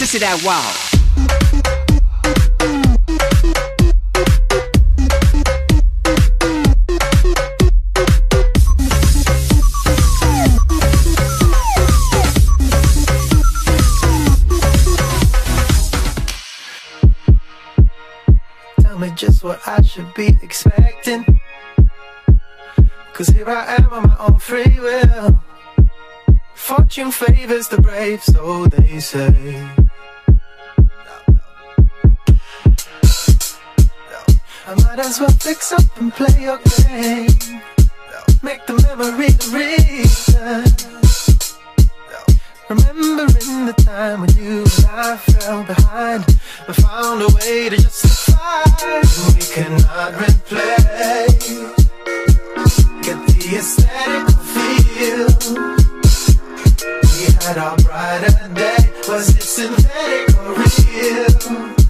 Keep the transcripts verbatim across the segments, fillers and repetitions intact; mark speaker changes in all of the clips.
Speaker 1: Listen to that wow.
Speaker 2: Tell me just what I should be expecting, 'cause here I am on my own free will. Fortune favors the brave, so they say. I might as well fix up and play your game. Make the memory the reason. Remembering the time when you and I fell behind and found a way to justify. We cannot replay. Get the aesthetic feel. We had our brighter day. Was it synthetic or real?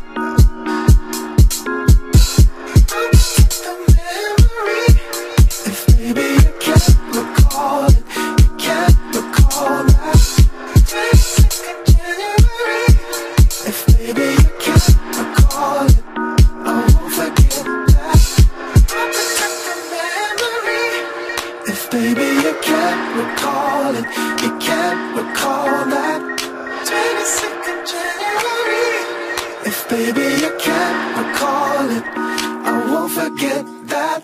Speaker 2: The memory. If baby you can't recall it, you can't recall that. twenty-second January. If baby you can't recall it, I won't forget that. The memory. If baby you can't recall it, you can't recall that. twenty-second January. If baby you can't recall it, I won't forget that.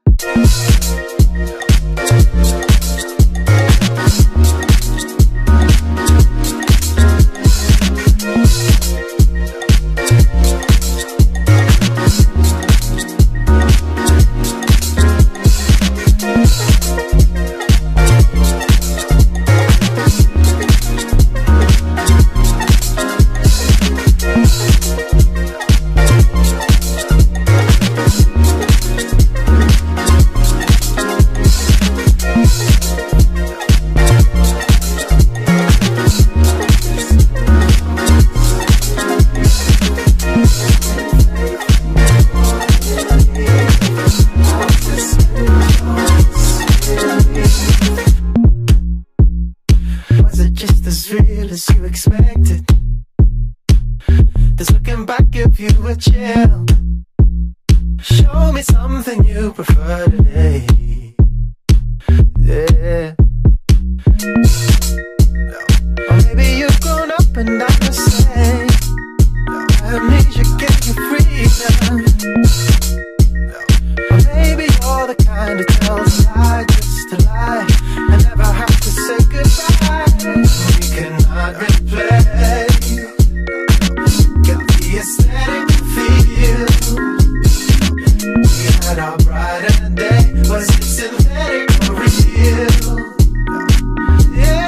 Speaker 2: Chill. Show me something you prefer today. Yeah. Or maybe you've grown up and I'm the same. Amnesia gave you freedom. Or maybe you're the kind that tells a lie just to lie and never have to say goodbye. We cannot replay. Get the aesthetic. We had our brighter day. Was it synthetic or real? Yeah.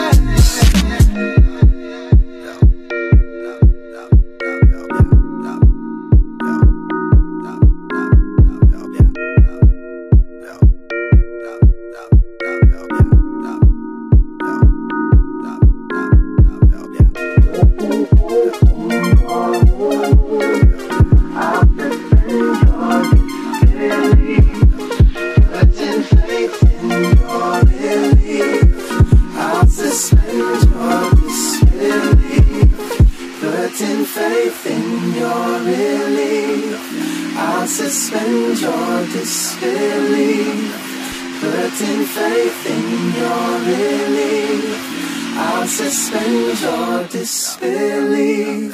Speaker 2: Suspend your disbelief. Putting faith in your relief. I'll suspend your disbelief.